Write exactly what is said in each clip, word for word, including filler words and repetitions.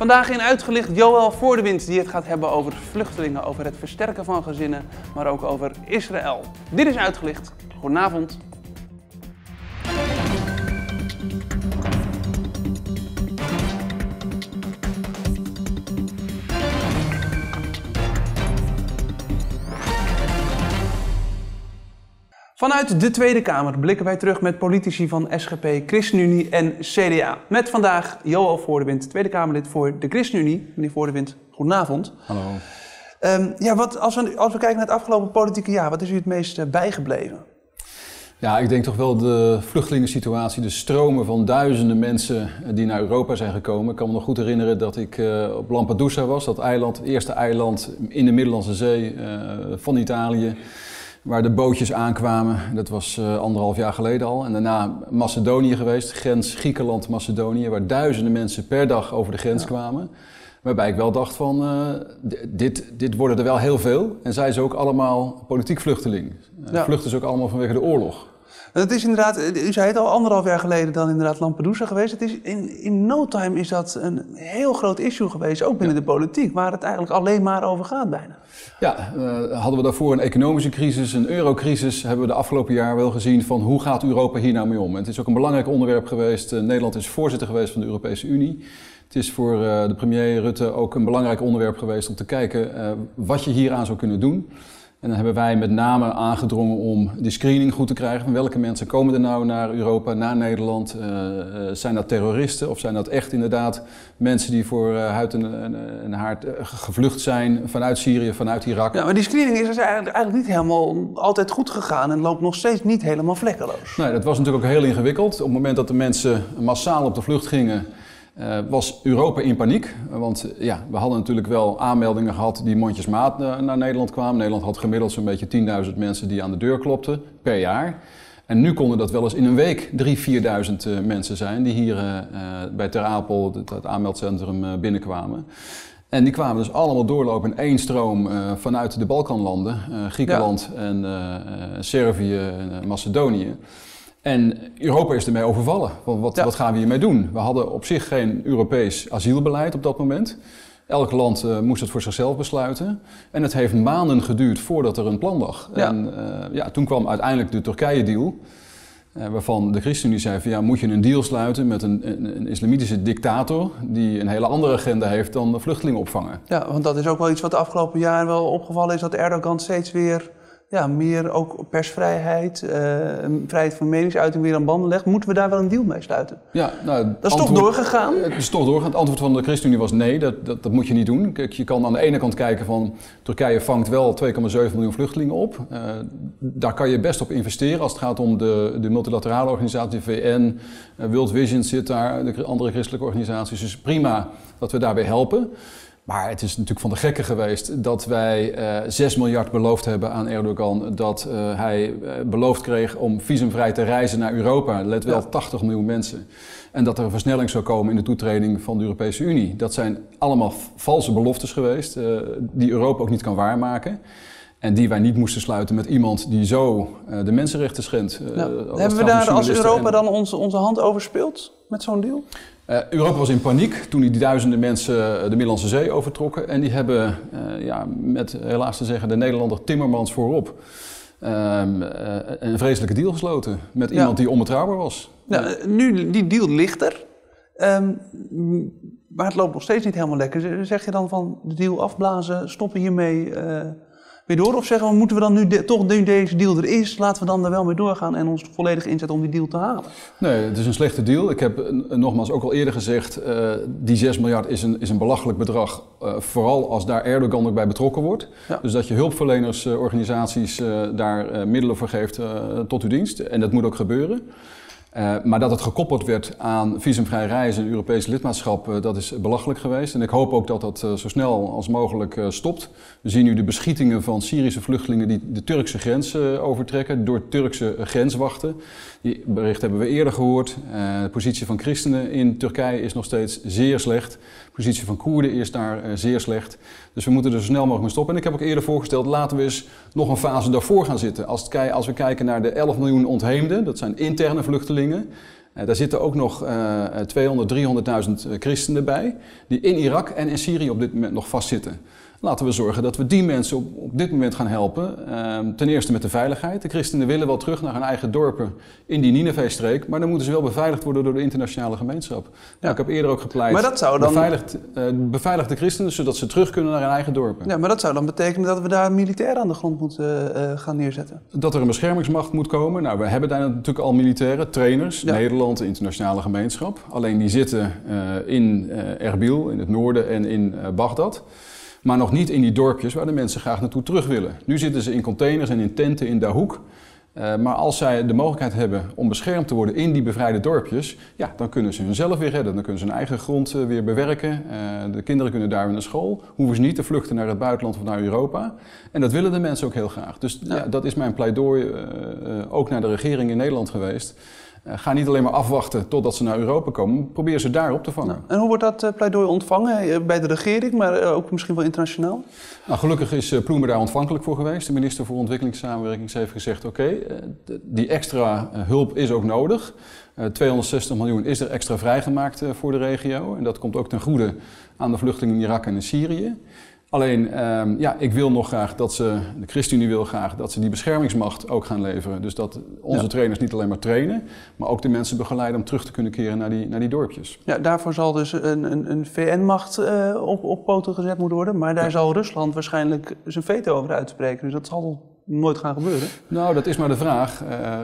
Vandaag in Uitgelicht Joël Voordewind die het gaat hebben over vluchtelingen, over het versterken van gezinnen, maar ook over Israël. Dit is Uitgelicht. Goedenavond. Vanuit de Tweede Kamer blikken wij terug met politici van S G P, ChristenUnie en C D A. Met vandaag Joël Voordewind, Tweede Kamerlid voor de ChristenUnie. Meneer Voordewind, goedenavond. Hallo. Um, ja, wat, als, we, als we kijken naar het afgelopen politieke jaar, wat is u het meest uh, bijgebleven? Ja, ik denk toch wel de vluchtelingensituatie, de stromen van duizenden mensen die naar Europa zijn gekomen. Ik kan me nog goed herinneren dat ik uh, op Lampedusa was, dat eiland, het eerste eiland in de Middellandse Zee uh, van Italië. Waar de bootjes aankwamen, dat was uh, anderhalf jaar geleden al. En daarna Macedonië geweest, grens Griekenland-Macedonië, waar duizenden mensen per dag over de grens ja. kwamen. Waarbij ik wel dacht van, uh, dit, dit worden er wel heel veel. En zij zijn ook allemaal politiek vluchteling. Uh, ja. Vluchten ze ook allemaal vanwege de oorlog. Het is inderdaad, u zei het al, anderhalf jaar geleden dan inderdaad Lampedusa geweest. Het is in, in no time is dat een heel groot issue geweest, ook binnen ja. de politiek, waar het eigenlijk alleen maar over gaat bijna. Ja, uh, hadden we daarvoor een economische crisis, een eurocrisis, hebben we de afgelopen jaar wel gezien van hoe gaat Europa hier nou mee om. En het is ook een belangrijk onderwerp geweest. Uh, Nederland is voorzitter geweest van de Europese Unie. Het is voor uh, de premier Rutte ook een belangrijk onderwerp geweest om te kijken uh, wat je hieraan zou kunnen doen. En dan hebben wij met name aangedrongen om die screening goed te krijgen. Van welke mensen komen er nou naar Europa, naar Nederland? Uh, uh, zijn dat terroristen of zijn dat echt inderdaad mensen die voor uh, huid en, en, en haard uh, gevlucht zijn vanuit Syrië, vanuit Irak? Ja, maar die screening is dus eigenlijk, eigenlijk niet helemaal altijd goed gegaan en loopt nog steeds niet helemaal vlekkeloos. Nee, dat was natuurlijk ook heel ingewikkeld. Op het moment dat de mensen massaal op de vlucht gingen, Uh, was Europa in paniek, want uh, ja, we hadden natuurlijk wel aanmeldingen gehad die mondjesmaat uh, naar Nederland kwamen. Nederland had gemiddeld zo'n beetje tienduizend mensen die aan de deur klopten per jaar. En nu konden dat wel eens in een week drieduizend, vierduizend uh, mensen zijn die hier uh, uh, bij Ter Apel, het, het aanmeldcentrum, uh, binnenkwamen. En die kwamen dus allemaal doorlopen in één stroom uh, vanuit de Balkanlanden, uh, Griekenland ja. en uh, uh, Servië en uh, Macedonië. En Europa is ermee overvallen. Wat, ja. wat gaan we hiermee doen? We hadden op zich geen Europees asielbeleid op dat moment. Elk land uh, moest het voor zichzelf besluiten. En het heeft maanden geduurd voordat er een plan lag. Ja. En uh, ja, toen kwam uiteindelijk de Turkije-deal. Uh, waarvan de ChristenUnie zei van ja, moet je een deal sluiten met een, een, een islamitische dictator die een hele andere agenda heeft dan vluchtelingen opvangen. Ja, want dat is ook wel iets wat de afgelopen jaren wel opgevallen is, dat Erdogan steeds weer ja, meer ook persvrijheid, uh, vrijheid van meningsuiting weer aan banden legt. Moeten we daar wel een deal mee sluiten? Ja, nou, dat is antwoord, toch doorgegaan? Het is toch doorgegaan. Het antwoord van de ChristenUnie was nee, dat, dat, dat moet je niet doen. Kijk, je kan aan de ene kant kijken van Turkije vangt wel twee komma zeven miljoen vluchtelingen op. Uh, daar kan je best op investeren als het gaat om de, de multilaterale organisatie, de V N, uh, World Vision zit daar, de andere christelijke organisaties. Dus prima dat we daarbij helpen. Maar het is natuurlijk van de gekken geweest dat wij uh, zes miljard beloofd hebben aan Erdogan. Dat uh, hij uh, beloofd kreeg om visumvrij te reizen naar Europa. Let wel, ja. tachtig miljoen mensen. En dat er een versnelling zou komen in de toetreding van de Europese Unie. Dat zijn allemaal valse beloftes geweest, uh, die Europa ook niet kan waarmaken. En die wij niet moesten sluiten met iemand die zo uh, de mensenrechten schendt. Uh, nou, hebben we daar als Europa en dan onze, onze hand over speeld met zo'n deal? Uh, Europa was in paniek toen die duizenden mensen de Middellandse Zee overtrokken. En die hebben, uh, ja, met helaas te zeggen de Nederlander Timmermans voorop, uh, uh, een vreselijke deal gesloten. Met iemand ja. die onbetrouwbaar was. Ja, nu, die deal ligt er. Um, maar het loopt nog steeds niet helemaal lekker. Zeg je dan van de deal afblazen, stoppen hiermee uh, weer door? Of zeggen we, moeten we dan nu de, toch nu deze deal er is, laten we dan er wel mee doorgaan en ons volledig inzetten om die deal te halen? Nee, het is een slechte deal. Ik heb uh, nogmaals ook al eerder gezegd, uh, die zes miljard is een, is een belachelijk bedrag. Uh, vooral als daar Erdogan ook bij betrokken wordt. Ja. Dus dat je hulpverlenersorganisaties uh, daar uh, middelen voor geeft uh, tot uw dienst. En dat moet ook gebeuren. Uh, maar dat het gekoppeld werd aan visumvrij reizen en Europees lidmaatschap, uh, dat is belachelijk geweest. En ik hoop ook dat dat uh, zo snel als mogelijk uh, stopt. We zien nu de beschietingen van Syrische vluchtelingen die de Turkse grens uh, overtrekken door Turkse uh, grenswachten. Die bericht hebben we eerder gehoord. Uh, de positie van christenen in Turkije is nog steeds zeer slecht. De positie van Koerden is daar uh, zeer slecht. Dus we moeten er zo snel mogelijk mee stoppen. En ik heb ook eerder voorgesteld, laten we eens nog een fase daarvoor gaan zitten. Als, het, als we kijken naar de elf miljoen ontheemden, dat zijn interne vluchtelingen. Uh, daar zitten ook nog uh, tweehonderd, driehonderdduizend christenen bij, die in Irak en in Syrië op dit moment nog vastzitten. Laten we zorgen dat we die mensen op, op dit moment gaan helpen. Uh, ten eerste met de veiligheid. De christenen willen wel terug naar hun eigen dorpen in die Nineveh-streek, maar dan moeten ze wel beveiligd worden door de internationale gemeenschap. Ja. Nou, ik heb eerder ook gepleit, maar dat zou dan... beveiligd, uh, beveiligd de christenen zodat ze terug kunnen naar hun eigen dorpen. Ja, maar dat zou dan betekenen dat we daar militairen aan de grond moeten uh, gaan neerzetten. Dat er een beschermingsmacht moet komen. Nou, we hebben daar natuurlijk al militairen, trainers, ja. Nederland, de internationale gemeenschap. Alleen die zitten uh, in uh, Erbil, in het noorden en in uh, Bagdad. Maar nog niet in die dorpjes waar de mensen graag naartoe terug willen. Nu zitten ze in containers en in tenten in Dahouk. Uh, maar als zij de mogelijkheid hebben om beschermd te worden in die bevrijde dorpjes, ja, dan kunnen ze hunzelf weer redden. Dan kunnen ze hun eigen grond uh, weer bewerken. Uh, de kinderen kunnen daar weer naar school. Hoeven ze niet te vluchten naar het buitenland of naar Europa. En dat willen de mensen ook heel graag. Dus ja, ja dat is mijn pleidooi uh, uh, ook naar de regering in Nederland geweest. Uh, ga niet alleen maar afwachten totdat ze naar Europa komen. Probeer ze daar op te vangen. Nou, en hoe wordt dat uh, pleidooi ontvangen? Uh, bij de regering, maar uh, ook misschien wel internationaal? Nou, gelukkig is uh, Ploemen daar ontvankelijk voor geweest. De minister voor Ontwikkelingssamenwerking heeft gezegd, oké, okay, uh, die extra uh, hulp is ook nodig. Uh, tweehonderdzestig miljoen is er extra vrijgemaakt uh, voor de regio. En dat komt ook ten goede aan de vluchtelingen in Irak en in Syrië. Alleen, um, ja, ik wil nog graag dat ze, de ChristenUnie wil graag dat ze die beschermingsmacht ook gaan leveren. Dus dat onze ja. trainers niet alleen maar trainen, maar ook de mensen begeleiden om terug te kunnen keren naar die, naar die dorpjes. Ja, daarvoor zal dus een, een, een V N-macht uh, op, op poten gezet moeten worden, maar daar ja. zal Rusland waarschijnlijk zijn veto over uitspreken. Dus dat zal nooit gaan gebeuren. Nou, dat is maar de vraag. Uh, uh,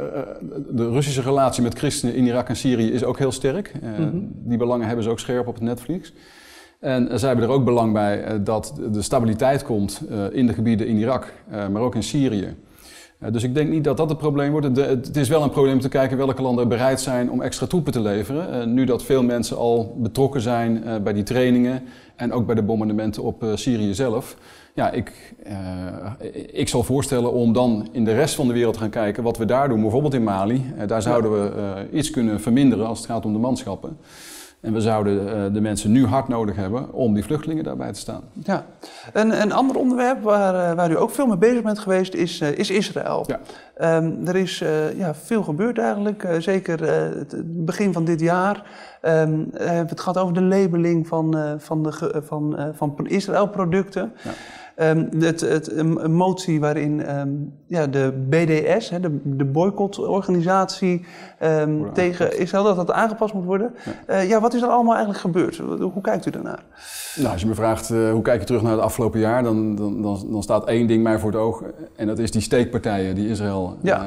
de Russische relatie met christenen in Irak en Syrië is ook heel sterk. Uh, mm-hmm. Die belangen hebben ze ook scherp op het netvlies. En zij hebben er ook belang bij dat de stabiliteit komt in de gebieden in Irak, maar ook in Syrië. Dus ik denk niet dat dat het probleem wordt. Het is wel een probleem om te kijken welke landen bereid zijn om extra troepen te leveren. Nu dat veel mensen al betrokken zijn bij die trainingen en ook bij de bombardementen op Syrië zelf. Ja, ik, uh, ik zal voorstellen om dan in de rest van de wereld te gaan kijken wat we daar doen. Bijvoorbeeld in Mali. Daar zouden we uh, iets kunnen verminderen als het gaat om de manschappen. En we zouden uh, de mensen nu hard nodig hebben om die vluchtelingen daarbij te staan. Ja, een, een ander onderwerp waar, uh, waar u ook veel mee bezig bent geweest is, uh, is Israël. Ja. Um, er is uh, ja, veel gebeurd eigenlijk, uh, zeker uh, het begin van dit jaar. Um, we hebben het gehad over de labeling van, uh, van, de, uh, van, uh, van Israël-producten. Ja. Um, het, het, een motie waarin um, ja, de B D S, hè, de, de boycottorganisatie um, tegen Israël, dat dat aangepast moet worden. Ja. Uh, ja, wat is er allemaal eigenlijk gebeurd? Hoe kijkt u daarnaar? Nou, als je me vraagt uh, hoe kijk je terug naar het afgelopen jaar, dan, dan, dan, dan staat één ding mij voor het oog. En dat is die steekpartijen die Israël, ja. uh,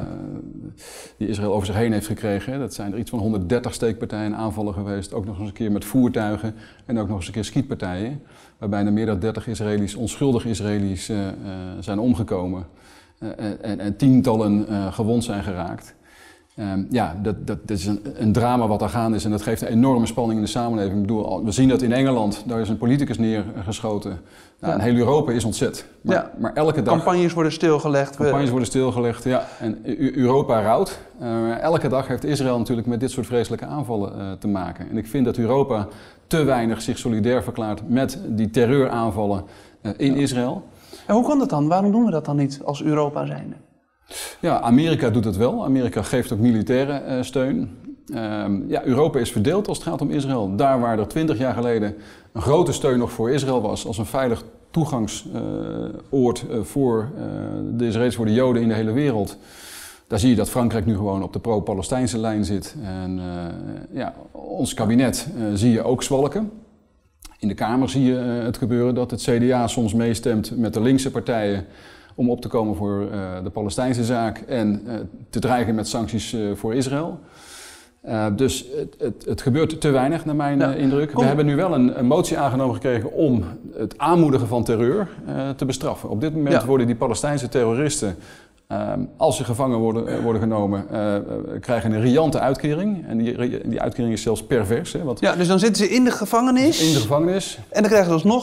die Israël over zich heen heeft gekregen. Dat zijn er iets van honderddertig steekpartijen aanvallen geweest. Ook nog eens een keer met voertuigen en ook nog eens een keer schietpartijen. Waarbij er meer dan dertig Israëli's, onschuldige Israëli's uh, uh, zijn omgekomen. Uh, en, en tientallen uh, gewond zijn geraakt. Um, ja, dat, dat, dat is een, een drama wat daar gaande is en dat geeft een enorme spanning in de samenleving. Ik bedoel, we zien dat in Engeland, daar is een politicus neergeschoten. Nou, ja. En heel Europa is ontzet. Maar, ja. maar elke dag... Campagnes worden stilgelegd. Campagnes worden stilgelegd, ja. En Europa rouwt. Uh, elke dag heeft Israël natuurlijk met dit soort vreselijke aanvallen uh, te maken. En ik vind dat Europa te weinig zich solidair verklaart met die terreuraanvallen uh, in ja. Israël. En hoe kan dat dan? Waarom doen we dat dan niet als Europa zijnde? Ja, Amerika doet het wel. Amerika geeft ook militaire uh, steun. Uh, ja, Europa is verdeeld als het gaat om Israël. Daar waar er twintig jaar geleden een grote steun nog voor Israël was als een veilig toegangsoord uh, uh, voor uh, de Israëli's, voor de Joden in de hele wereld. Daar zie je dat Frankrijk nu gewoon op de pro-Palestijnse lijn zit. En uh, ja, ons kabinet uh, zie je ook zwalken. In de Kamer zie je uh, het gebeuren dat het C D A soms meestemt met de linkse partijen om op te komen voor uh, de Palestijnse zaak en uh, te dreigen met sancties uh, voor Israël. Uh, dus het, het, het gebeurt te weinig naar mijn ja. uh, indruk. Kom. We hebben nu wel een, een motie aangenomen gekregen om het aanmoedigen van terreur uh, te bestraffen. Op dit moment ja. worden die Palestijnse terroristen, uh, als ze gevangen worden, uh, worden genomen, uh, uh, krijgen een riante uitkering. En die, die uitkering is zelfs pervers. Hè, want ja, dus dan zitten ze in de gevangenis. In de gevangenis. En dan krijgen ze alsnog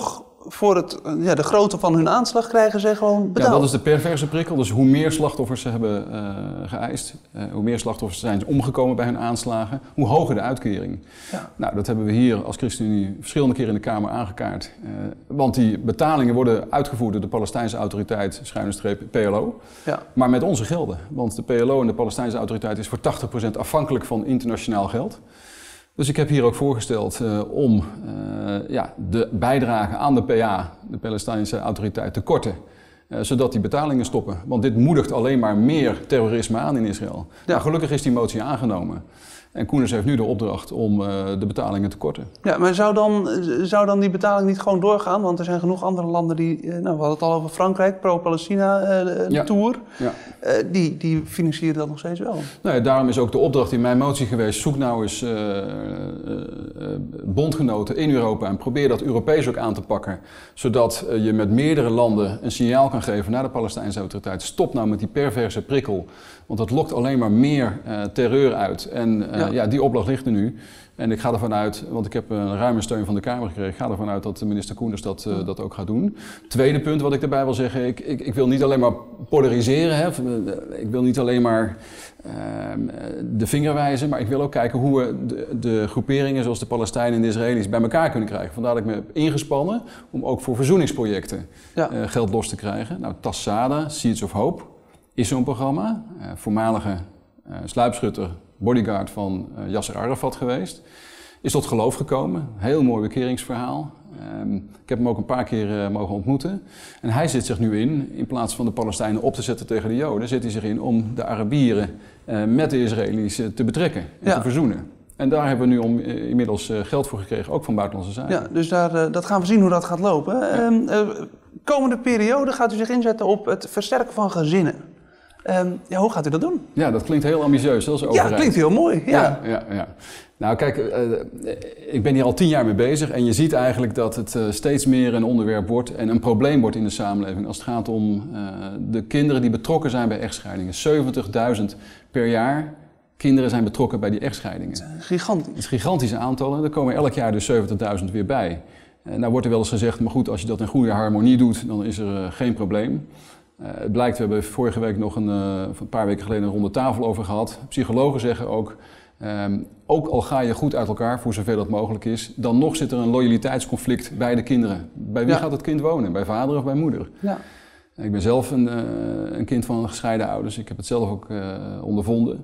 voor het, ja, de grootte van hun aanslag krijgen ze gewoon betaald. Ja, dat is de perverse prikkel. Dus hoe meer slachtoffers ze hebben uh, geëist, uh, hoe meer slachtoffers zijn omgekomen bij hun aanslagen, hoe hoger de uitkering. Ja. Nou, dat hebben we hier als ChristenUnie verschillende keren in de Kamer aangekaart. Uh, want die betalingen worden uitgevoerd door de Palestijnse autoriteit, schuine streep P L O. Ja. Maar met onze gelden. Want de P L O en de Palestijnse autoriteit is voor tachtig procent afhankelijk van internationaal geld. Dus ik heb hier ook voorgesteld uh, om uh, ja, de bijdrage aan de P A, de Palestijnse autoriteit, te korten. Uh, zodat die betalingen stoppen. Want dit moedigt alleen maar meer terrorisme aan in Israël. Ja. Maar gelukkig is die motie aangenomen. En Koenders heeft nu de opdracht om uh, de betalingen te korten. Ja, maar zou dan, zou dan die betaling niet gewoon doorgaan? Want er zijn genoeg andere landen die, uh, nou, we hadden het al over Frankrijk, pro-Palestina-tour. Uh, ja. ja. uh, die, die financieren dat nog steeds wel. Nou ja, daarom is ook de opdracht in mijn motie geweest. Zoek nou eens uh, uh, uh, bondgenoten in Europa en probeer dat Europees ook aan te pakken. Zodat uh, je met meerdere landen een signaal kan geven naar de Palestijnse autoriteit. Stop nou met die perverse prikkel. Want dat lokt alleen maar meer uh, terreur uit. En uh, ja. ja, die opdracht ligt er nu. En ik ga ervan uit, want ik heb een ruime steun van de Kamer gekregen, ik ga ervan uit dat minister Koenders dat, uh, dat ook gaat doen. Tweede punt wat ik daarbij wil zeggen, ik, ik, ik wil niet alleen maar polariseren, hè. Ik wil niet alleen maar uh, de vinger wijzen, maar ik wil ook kijken hoe we de, de groeperingen zoals de Palestijnen en de Israëli's bij elkaar kunnen krijgen. Vandaar dat ik me heb ingespannen om ook voor verzoeningsprojecten ja. uh, geld los te krijgen. Nou, Tassada, Seeds of Hope is zo'n programma, uh, voormalige uh, sluipschutter, bodyguard van uh, Yasser Arafat geweest. Is tot geloof gekomen. Heel mooi bekeringsverhaal. Um, ik heb hem ook een paar keer uh, mogen ontmoeten. En hij zit zich nu in, in plaats van de Palestijnen op te zetten tegen de Joden, zit hij zich in om de Arabieren uh, met de Israëli's uh, te betrekken en ja. te verzoenen. En daar hebben we nu om, uh, inmiddels uh, geld voor gekregen, ook van Buitenlandse Zaken. Ja, dus daar, uh, dat gaan we zien hoe dat gaat lopen. Ja. Um, uh, komende periode gaat u zich inzetten op het versterken van gezinnen. Um, ja, hoe gaat u dat doen? Ja, dat klinkt heel ambitieus, als overheid. Ja, dat klinkt heel mooi. Ja, ja, ja, ja. Nou kijk, uh, ik ben hier al tien jaar mee bezig en je ziet eigenlijk dat het uh, steeds meer een onderwerp wordt en een probleem wordt in de samenleving als het gaat om uh, de kinderen die betrokken zijn bij echtscheidingen. zeventigduizend per jaar kinderen zijn betrokken bij die echtscheidingen. Dat is gigantisch. Dat is gigantische aantallen, er komen elk jaar dus zeventigduizend weer bij. Uh, nou wordt er wel eens gezegd, maar goed, als je dat in goede harmonie doet, dan is er uh, geen probleem. Uh, het blijkt, we hebben vorige week nog een, uh, een paar weken geleden een ronde tafel over gehad. Psychologen zeggen ook, um, ook al ga je goed uit elkaar, voor zover dat mogelijk is, dan nog zit er een loyaliteitsconflict bij de kinderen. Bij wie ja. gaat het kind wonen? Bij vader of bij moeder? Ja. Ik ben zelf een, uh, een kind van gescheiden ouders, ik heb het zelf ook uh, ondervonden.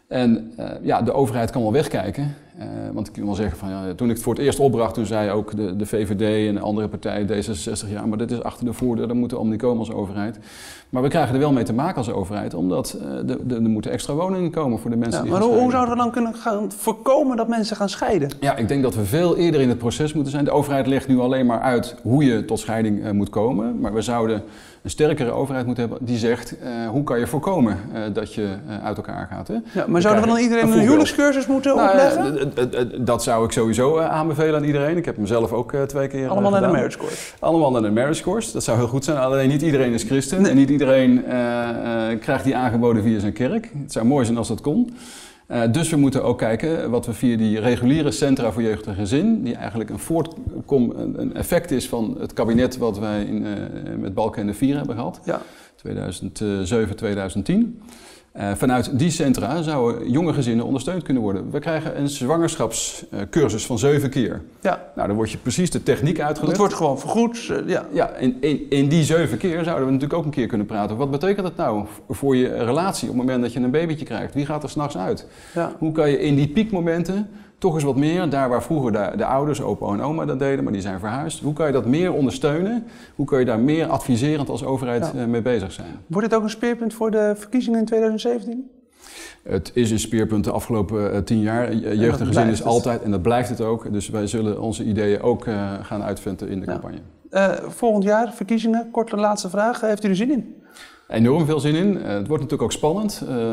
En uh, ja, de overheid kan wel wegkijken, uh, want ik kan wel zeggen van ja, toen ik het voor het eerst opbracht, toen zei ook de, de V V D en de andere partijen, D zesenzestig, ja, maar dit is achter de voordeur, daar moeten we om niet komen als overheid. Maar we krijgen er wel mee te maken als overheid, omdat uh, de, de, er moeten extra woningen komen voor de mensen ja, die maar gaan hoe, scheiden. hoe zouden we dan kunnen gaan voorkomen dat mensen gaan scheiden? Ja, ik denk dat we veel eerder in het proces moeten zijn. De overheid legt nu alleen maar uit hoe je tot scheiding uh, moet komen, maar we zouden een sterkere overheid moeten hebben die zegt uh, hoe kan je voorkomen uh, dat je uh, uit elkaar gaat. Hè? Ja, maar zouden we dan iedereen een, een huwelijkscursus moeten nou, opleggen? Uh, dat zou ik sowieso uh, aanbevelen aan iedereen. Ik heb hem zelf ook uh, twee keer Allemaal uh, naar de marriage course. Allemaal naar de marriage course. Dat zou heel goed zijn. Alleen niet iedereen is christen nee. en niet iedereen uh, uh, krijgt die aangeboden via zijn kerk. Het zou mooi zijn als dat kon. Uh, dus we moeten ook kijken wat we via die reguliere centra voor jeugd en gezin, die eigenlijk een, voortkom, een effect is van het kabinet wat wij in, uh, met Balkenende vier hebben gehad, ja. tweeduizend zeven, tweeduizend tien. Uh, vanuit die centra zouden jonge gezinnen ondersteund kunnen worden. We krijgen een zwangerschapscursus van zeven keer. Ja. Nou, dan word je precies de techniek uitgelegd. Dat wordt gewoon vergoed. Uh, ja, ja in, in, in die zeven keer zouden we natuurlijk ook een keer kunnen praten. Wat betekent dat nou voor je relatie op het moment dat je een babytje krijgt? Wie gaat er 's nachts uit? Ja. Hoe kan je in die piekmomenten toch eens wat meer, daar waar vroeger de, de ouders, opa en oma dat deden, maar die zijn verhuisd. Hoe kan je dat meer ondersteunen? Hoe kan je daar meer adviserend als overheid ja. mee bezig zijn? Wordt dit ook een speerpunt voor de verkiezingen in tweeduizend zeventien? Het is een speerpunt de afgelopen uh, tien jaar. Jeugd en gezin is het. altijd, en dat blijft het ook. Dus wij zullen onze ideeën ook uh, gaan uitventen in de ja. campagne. Uh, volgend jaar, verkiezingen, korte laatste vraag. Heeft u er zin in? Enorm veel zin in. Uh, het wordt natuurlijk ook spannend. Uh,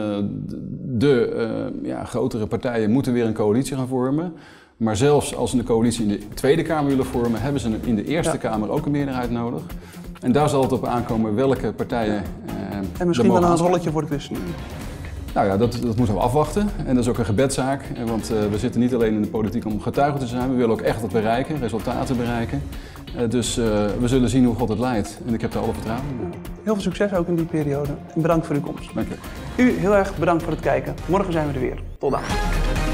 de uh, ja, grotere partijen moeten weer een coalitie gaan vormen. Maar zelfs als ze een coalitie in de Tweede Kamer willen vormen, hebben ze in de Eerste ja. Kamer ook een meerderheid nodig. En daar zal het op aankomen welke partijen uh, En misschien wel een rolletje voor de ChristenUnie. Nou ja, dat, dat moeten we afwachten. En dat is ook een gebedzaak. Want uh, we zitten niet alleen in de politiek om getuigen te zijn. We willen ook echt wat bereiken, resultaten bereiken. Uh, dus uh, we zullen zien hoe God het leidt. En ik heb daar alle vertrouwen in. Ja. Heel veel succes ook in die periode. En bedankt voor uw komst. Dank je. U heel erg bedankt voor het kijken. Morgen zijn we er weer. Tot dan.